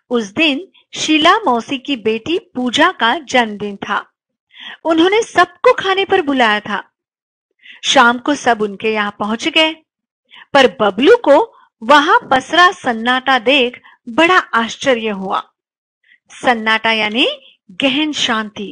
उस दिन शीला मौसी की बेटी पूजा का जन्मदिन था। उन्होंने सबको खाने पर बुलाया था। शाम को सब उनके यहाँ पहुंच गए, पर बबलू को वहां पसरा सन्नाटा देख बड़ा आश्चर्य हुआ। सन्नाटा यानी गहन शांति।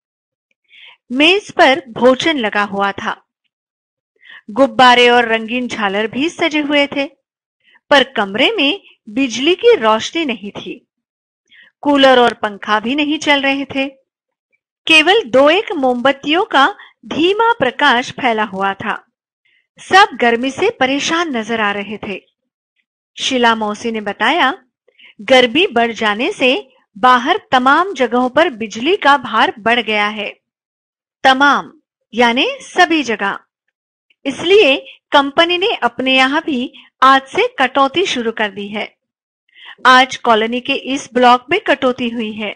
मेज पर भोजन लगा हुआ था। गुब्बारे और रंगीन झालर भी सजे हुए थे, पर कमरे में बिजली की रोशनी नहीं थी। कूलर और पंखा भी नहीं चल रहे थे। केवल दो एक मोमबत्तियों का धीमा प्रकाश फैला हुआ था। सब गर्मी से परेशान नजर आ रहे थे। शीला मौसी ने बताया, गर्मी बढ़ जाने से बाहर तमाम जगहों पर बिजली का भार बढ़ गया है। तमाम यानी सभी जगह। इसलिए कंपनी ने अपने यहां भी आज से कटौती शुरू कर दी है। आज कॉलोनी के इस ब्लॉक में कटौती हुई है,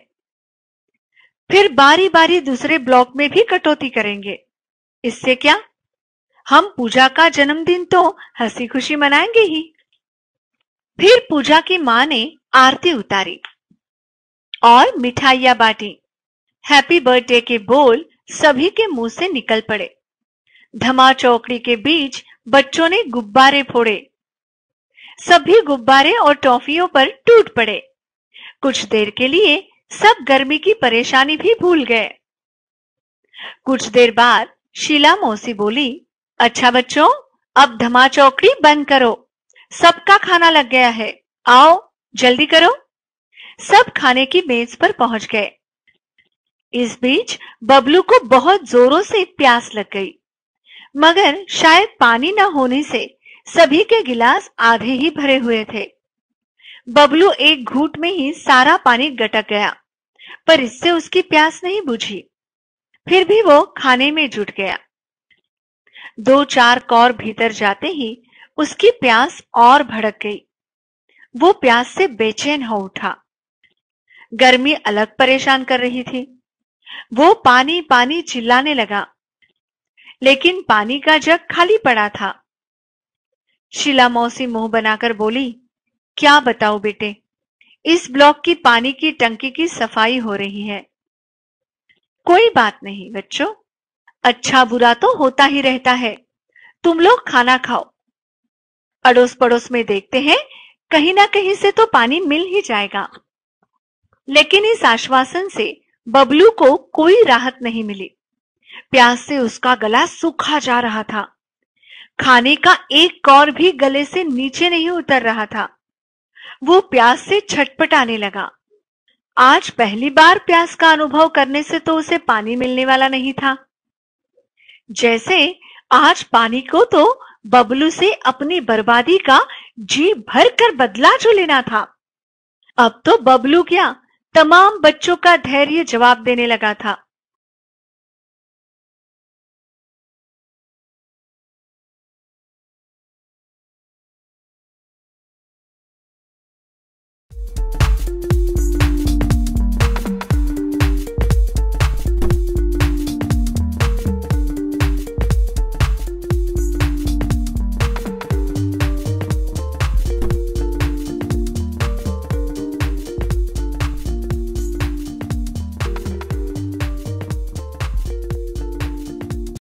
फिर बारी बारी दूसरे ब्लॉक में भी कटौती करेंगे। इससे क्या, हम पूजा का जन्मदिन तो हंसी खुशी मनाएंगे ही। फिर पूजा की मां ने आरती उतारी और मिठाइयां बांटी। हैप्पी बर्थडे के बोल सभी के मुंह से निकल पड़े। धमा चौकड़ी के बीच बच्चों ने गुब्बारे फोड़े। सभी गुब्बारे और टॉफियों पर टूट पड़े। कुछ देर के लिए सब गर्मी की परेशानी भी भूल गए। कुछ देर बाद शीला मौसी बोली, अच्छा बच्चों, अब धमा चौकड़ी बंद करो। सबका खाना लग गया है, आओ जल्दी करो। सब खाने की मेज पर पहुंच गए। इस बीच बबलू को बहुत जोरों से प्यास लग गई, मगर शायद पानी न होने से सभी के गिलास आधे ही भरे हुए थे। बबलू एक घूंट में ही सारा पानी गटक गया, पर इससे उसकी प्यास नहीं बुझी। फिर भी वो खाने में जुट गया। 2-4 कौर भीतर जाते ही उसकी प्यास और भड़क गई। वो प्यास से बेचैन हो उठा। गर्मी अलग परेशान कर रही थी। वो पानी पानी चिल्लाने लगा, लेकिन पानी का जग खाली पड़ा था। शीला मौसी मुंह बनाकर बोली, क्या बताऊं बेटे, इस ब्लॉक की पानी की टंकी की सफाई हो रही है। कोई बात नहीं बच्चों, अच्छा बुरा तो होता ही रहता है। तुम लोग खाना खाओ। अड़ोस पड़ोस में देखते हैं, कहीं ना कहीं से तो पानी मिल ही जाएगा। लेकिन इस आश्वासन से बबलू को कोई राहत नहीं मिली। प्यास से उसका गला सूखा जा रहा था। खाने का एक कौर भी गले से नीचे नहीं उतर रहा था। वो प्यास से छटपटाने लगा। आज पहली बार प्यास का अनुभव करने से तो उसे पानी मिलने वाला नहीं था। जैसे आज पानी को तो बबलू से अपनी बर्बादी का जी भर कर बदला जो लेना था। अब तो बबलू क्या, तमाम बच्चों का धैर्य जवाब देने लगा था।